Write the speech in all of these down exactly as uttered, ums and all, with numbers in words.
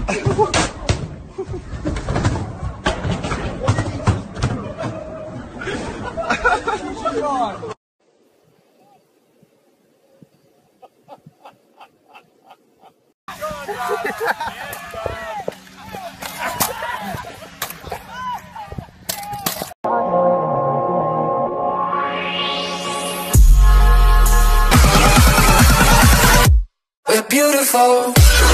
We're beautiful.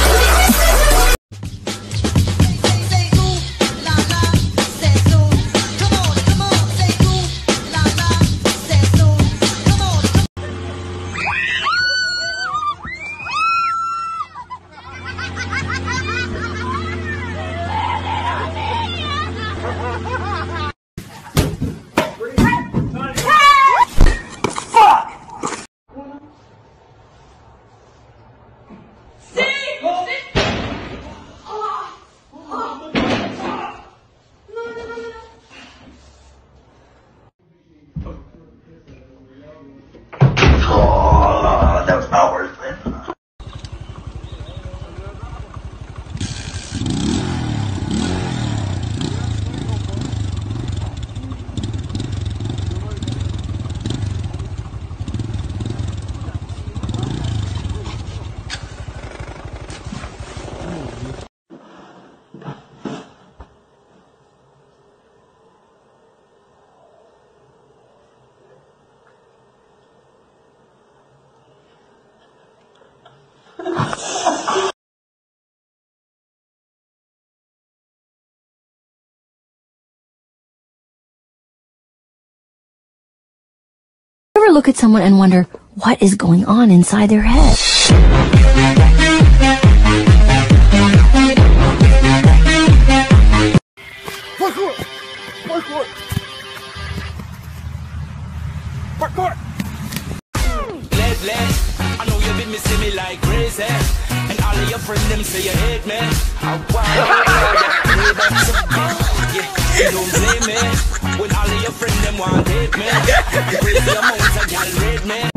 Ever look at someone and wonder what is going on inside their head? Parkour! Parkour! Parkour! Let, let, I know you be missing me like crazy, and all of your friends them say you hate me. I want yeah, you don't blame me when all of your friends them want hate me. Crazy amounts of y'all rate me.